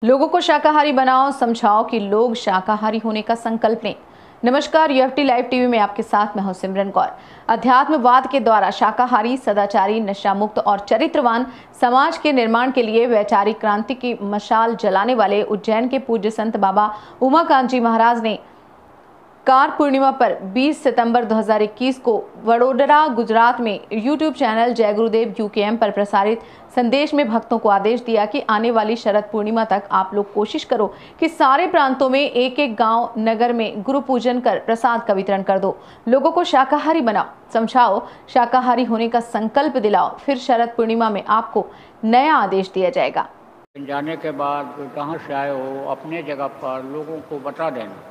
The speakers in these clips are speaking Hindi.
लोगों को शाकाहारी बनाओ, समझाओ कि लोग शाकाहारी होने का संकल्प लें। नमस्कार, यूएफटी लाइव टीवी में आपके साथ मैं हूं सिमरन कौर। अध्यात्मवाद के द्वारा शाकाहारी, सदाचारी, नशा मुक्त और चरित्रवान समाज के निर्माण के लिए वैचारिक क्रांति की मशाल जलाने वाले उज्जैन के पूज्य संत बाबा उमाकांत जी महाराज ने कार पूर्णिमा पर 20 सितंबर 2021 को वडोदरा, गुजरात में यूट्यूब चैनल जय गुरुदेव यूकेएम पर प्रसारित संदेश में भक्तों को आदेश दिया कि आने वाली शरद पूर्णिमा तक आप लोग कोशिश करो कि सारे प्रांतों में एक एक गांव, नगर में गुरु पूजन कर प्रसाद का वितरण कर दो। लोगों को शाकाहारी बनाओ, समझाओ, शाकाहारी होने का संकल्प दिलाओ, फिर शरद पूर्णिमा में आपको नया आदेश दिया जाएगा। जाने के बाद कहाँ से आए हो, अपने जगह पर लोगों को बता देना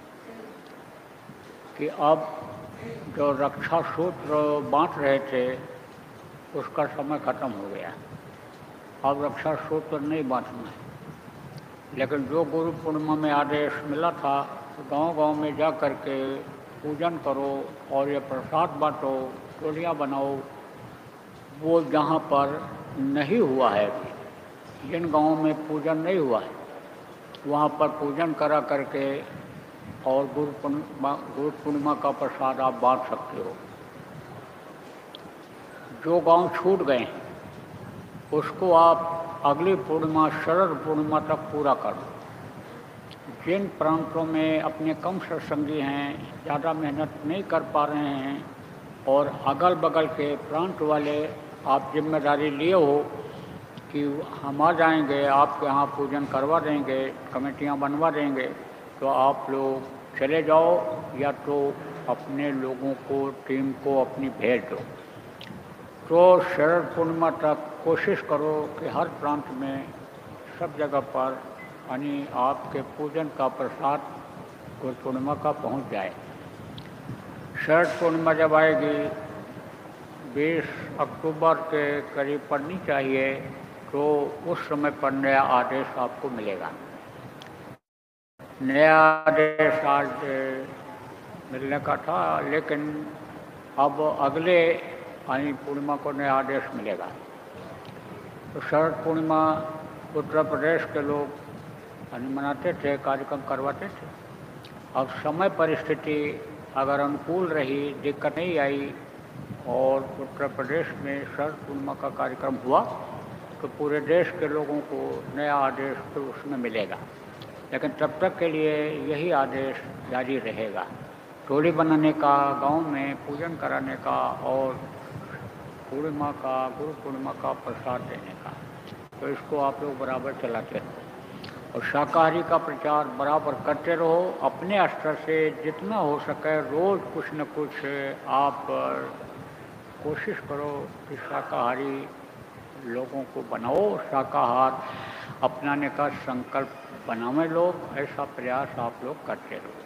कि अब जो रक्षा सूत्र बांट रहे थे उसका समय खत्म हो गया। अब रक्षा सूत्र नहीं बांटना है। लेकिन जो गुरु पूर्णिमा में आदेश मिला था तो गांव-गांव में जा कर के पूजन करो और ये प्रसाद बांटो, टोलियाँ बनाओ। वो जहाँ पर नहीं हुआ है, जिन गाँवों में पूजन नहीं हुआ है, वहाँ पर पूजन करा करके और गुरु पूर्णिमा का प्रसाद आप बांट सकते हो। जो गांव छूट गए हैं उसको आप अगली पूर्णिमा, शरद पूर्णिमा तक पूरा कर दो। जिन प्रांतों में अपने कम सत्संगी हैं, ज़्यादा मेहनत नहीं कर पा रहे हैं और अगल बगल के प्रांत वाले आप जिम्मेदारी लिए हो कि हम आ जाएंगे, आपके यहाँ पूजन करवा देंगे, कमेटियाँ बनवा देंगे, तो आप लोग चले जाओ या तो अपने लोगों को, टीम को अपनी भेज दो। तो शरद पूर्णिमा तक कोशिश करो कि हर प्रांत में, सब जगह पर यानी आपके पूजन का प्रसाद गुरु पूर्णिमा का पहुँच जाए। शरद पूर्णिमा जब आएगी 20 अक्टूबर के करीब पड़नी चाहिए, तो उस समय पर नया आदेश आपको मिलेगा। नया आदेश आज मिलने का था, लेकिन अब अगले यानी पूर्णिमा को नया आदेश मिलेगा। तो शरद पूर्णिमा उत्तर प्रदेश के लोग यानी मनाते थे, कार्यक्रम करवाते थे। अब समय परिस्थिति अगर अनुकूल रही, दिक्कत नहीं आई और उत्तर प्रदेश में शरद पूर्णिमा का कार्यक्रम हुआ, तो पूरे देश के लोगों को नया आदेश तो उसमें मिलेगा। लेकिन तब तक के लिए यही आदेश जारी रहेगा, टोली बनाने का, गांव में पूजन कराने का और पूर्णिमा का, गुरु पूर्णिमा का प्रसाद देने का। तो इसको आप लोग बराबर चलाते रहो और शाकाहारी का प्रचार बराबर करते रहो। अपने स्तर से जितना हो सके रोज़ कुछ न कुछ आप कोशिश करो कि शाकाहारी लोगों को बनाओ, शाकाहार अपनाने का संकल्प बनावे लोग, ऐसा प्रयास आप लोग करते रहो।